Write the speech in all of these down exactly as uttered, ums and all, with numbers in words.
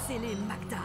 scellé, Magda.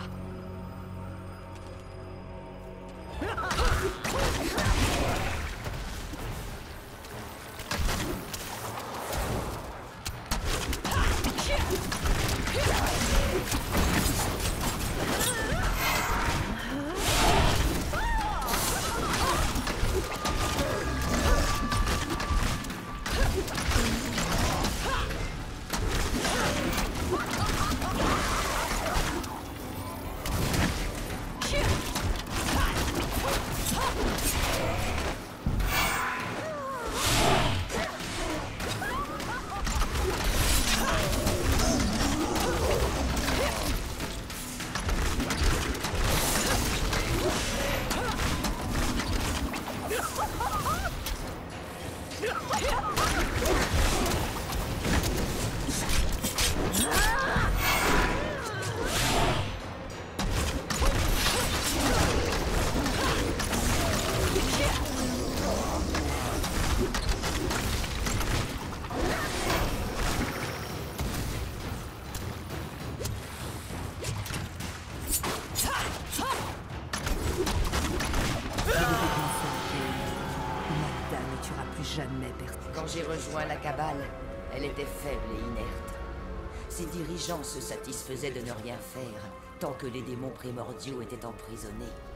Quand j'ai rejoint la cabale, elle était faible et inerte. Ses dirigeants se satisfaisaient de ne rien faire, tant que les démons primordiaux étaient emprisonnés.